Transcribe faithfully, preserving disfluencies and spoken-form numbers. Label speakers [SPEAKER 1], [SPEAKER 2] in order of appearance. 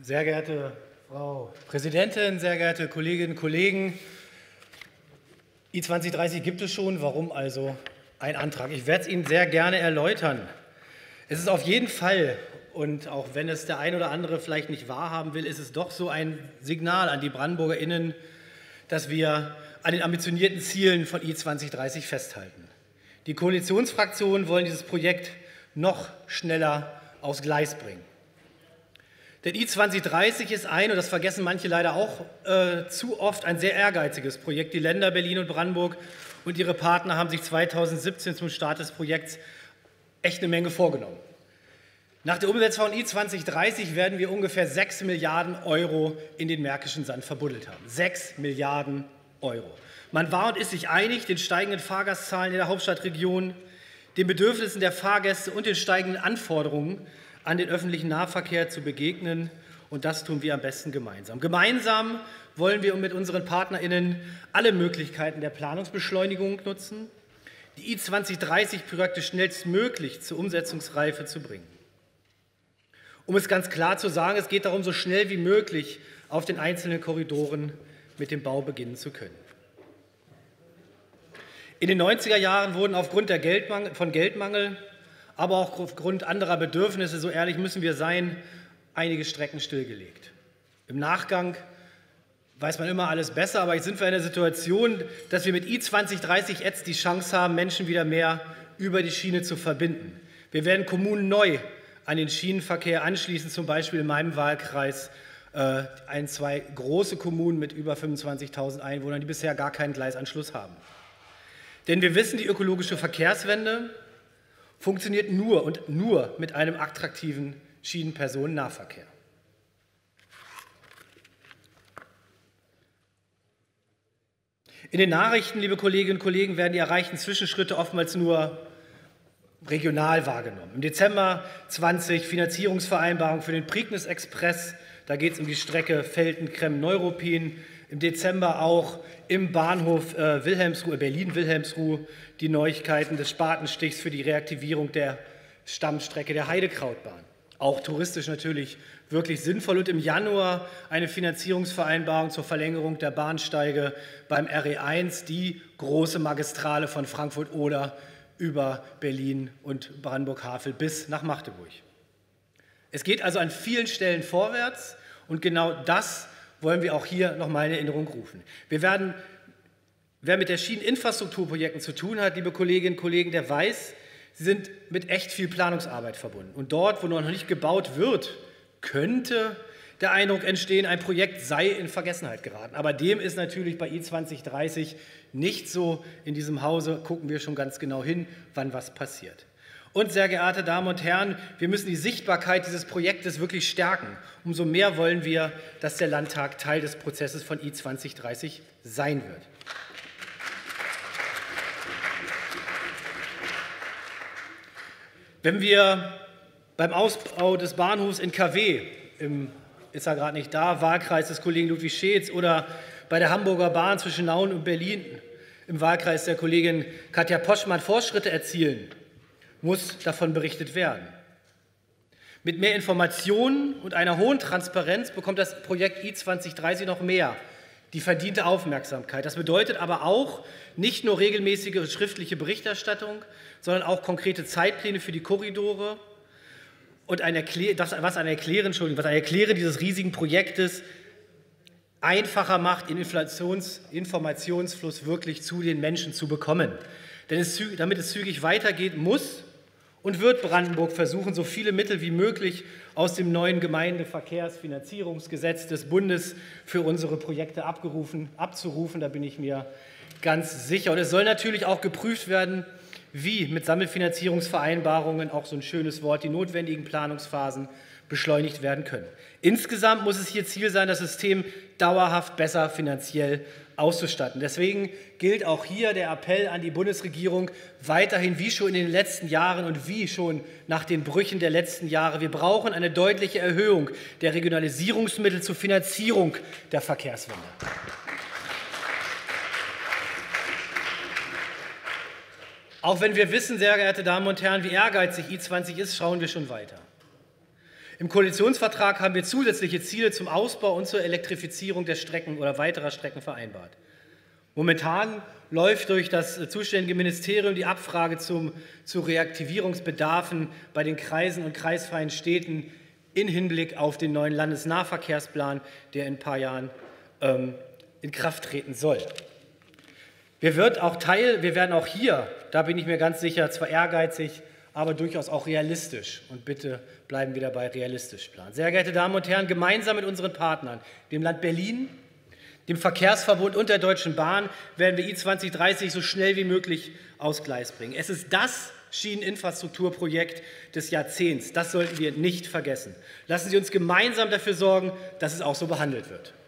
[SPEAKER 1] Sehr geehrte Frau Präsidentin, sehr geehrte Kolleginnen und Kollegen, I zwanzig dreißig gibt es schon, warum also ein Antrag? Ich werde es Ihnen sehr gerne erläutern. Es ist auf jeden Fall, und auch wenn es der ein oder andere vielleicht nicht wahrhaben will, ist es doch so ein Signal an die BrandenburgerInnen, dass wir an den ambitionierten Zielen von I zwanzig dreißig festhalten. Die Koalitionsfraktionen wollen dieses Projekt noch schneller aufs Gleis bringen. Denn I zwanzig dreißig ist ein, und das vergessen manche leider auch äh, zu oft, ein sehr ehrgeiziges Projekt. Die Länder Berlin und Brandenburg und ihre Partner haben sich zweitausendsiebzehn zum Start des Projekts echt eine Menge vorgenommen. Nach der Umsetzung von I zwanzig dreißig werden wir ungefähr sechs Milliarden Euro in den märkischen Sand verbuddelt haben. sechs Milliarden Euro. Man war und ist sich einig, den steigenden Fahrgastzahlen in der Hauptstadtregion, den Bedürfnissen der Fahrgäste und den steigenden Anforderungen an den öffentlichen Nahverkehr zu begegnen. Und das tun wir am besten gemeinsam. Gemeinsam wollen wir mit unseren PartnerInnen alle Möglichkeiten der Planungsbeschleunigung nutzen, die I zwanzig dreißig Projekte schnellstmöglich zur Umsetzungsreife zu bringen. Um es ganz klar zu sagen, es geht darum, so schnell wie möglich auf den einzelnen Korridoren mit dem Bau beginnen zu können. In den neunziger Jahren wurden aufgrund der Geldmangel, von Geldmangel, aber auch aufgrund anderer Bedürfnisse, so ehrlich müssen wir sein, einige Strecken stillgelegt. Im Nachgang weiß man immer alles besser, aber jetzt sind wir in der Situation, dass wir mit I zwanzig dreißig jetzt die Chance haben, Menschen wieder mehr über die Schiene zu verbinden. Wir werden Kommunen neu an den Schienenverkehr anschließen, zum Beispiel in meinem Wahlkreis äh, ein, zwei große Kommunen mit über fünfundzwanzigtausend Einwohnern, die bisher gar keinen Gleisanschluss haben. Denn wir wissen, die ökologische Verkehrswende funktioniert nur und nur mit einem attraktiven Schienenpersonennahverkehr. In den Nachrichten, liebe Kolleginnen und Kollegen, werden die erreichten Zwischenschritte oftmals nur regional wahrgenommen. Im Dezember zwanzig Finanzierungsvereinbarung für den Prignitz Express, da geht es um die Strecke Felden-Kremmen-Neuruppin. Im Dezember auch im Bahnhof äh, Wilhelmsruh, Berlin-Wilhelmsruh die Neuigkeiten des Spatenstichs für die Reaktivierung der Stammstrecke der Heidekrautbahn. Auch touristisch natürlich wirklich sinnvoll. Und im Januar eine Finanzierungsvereinbarung zur Verlängerung der Bahnsteige beim R E eins, die große Magistrale von Frankfurt-Oder über Berlin und Brandenburg-Havel bis nach Magdeburg. Es geht also an vielen Stellen vorwärts und genau das wollen wir auch hier noch mal in Erinnerung rufen. Wir werden, wer mit der Schieneninfrastrukturprojekten zu tun hat, liebe Kolleginnen und Kollegen, der weiß, sie sind mit echt viel Planungsarbeit verbunden. Und dort, wo noch nicht gebaut wird, könnte der Eindruck entstehen, ein Projekt sei in Vergessenheit geraten. Aber dem ist natürlich bei I zwanzig dreißig nicht so. In diesem Hause gucken wir schon ganz genau hin, wann was passiert. Und sehr geehrte Damen und Herren, wir müssen die Sichtbarkeit dieses Projektes wirklich stärken. Umso mehr wollen wir, dass der Landtag Teil des Prozesses von I zwanzig dreißig sein wird. Wenn wir beim Ausbau des Bahnhofs in K W, im, ist er gerade nicht da, Wahlkreis des Kollegen Ludwig Scheetz, oder bei der Hamburger Bahn zwischen Nauen und Berlin im Wahlkreis der Kollegin Katja Poschmann Fortschritte erzielen, muss davon berichtet werden. Mit mehr Informationen und einer hohen Transparenz bekommt das Projekt I zwanzig dreißig noch mehr, die verdiente Aufmerksamkeit. Das bedeutet aber auch nicht nur regelmäßige schriftliche Berichterstattung, sondern auch konkrete Zeitpläne für die Korridore und ein Erklär, das, was ein Erklären, Entschuldigung, was ein Erklären dieses riesigen Projektes einfacher macht, den Inflations, Informationsfluss wirklich zu den Menschen zu bekommen. Denn es, damit es zügig weitergeht, muss und wird Brandenburg versuchen, so viele Mittel wie möglich aus dem neuen Gemeindeverkehrsfinanzierungsgesetz des Bundes für unsere Projekte abgerufen, abzurufen. Da bin ich mir ganz sicher. Und es soll natürlich auch geprüft werden, wie mit Sammelfinanzierungsvereinbarungen, auch so ein schönes Wort, die notwendigen Planungsphasen beschleunigt werden können. Insgesamt muss es hier Ziel sein, das System dauerhaft besser finanziell auszustatten. Deswegen gilt auch hier der Appell an die Bundesregierung, weiterhin wie schon in den letzten Jahren und wie schon nach den Brüchen der letzten Jahre, wir brauchen eine deutliche Erhöhung der Regionalisierungsmittel zur Finanzierung der Verkehrswende. Auch wenn wir wissen, sehr geehrte Damen und Herren, wie ehrgeizig I zwanzig ist, schauen wir schon weiter. Im Koalitionsvertrag haben wir zusätzliche Ziele zum Ausbau und zur Elektrifizierung der Strecken oder weiterer Strecken vereinbart. Momentan läuft durch das zuständige Ministerium die Abfrage zum, zu Reaktivierungsbedarfen bei den Kreisen und kreisfreien Städten in Hinblick auf den neuen Landesnahverkehrsplan, der in ein paar Jahren ähm, in Kraft treten soll. Wir, wird auch Teil, wir werden auch hier, da bin ich mir ganz sicher, zwar ehrgeizig, aber durchaus auch realistisch. Und bitte bleiben wir dabei realistisch planen. Sehr geehrte Damen und Herren, gemeinsam mit unseren Partnern, dem Land Berlin, dem Verkehrsverbund und der Deutschen Bahn, werden wir I zwanzig dreißig so schnell wie möglich aufs Gleis bringen. Es ist das Schieneninfrastrukturprojekt des Jahrzehnts. Das sollten wir nicht vergessen. Lassen Sie uns gemeinsam dafür sorgen, dass es auch so behandelt wird.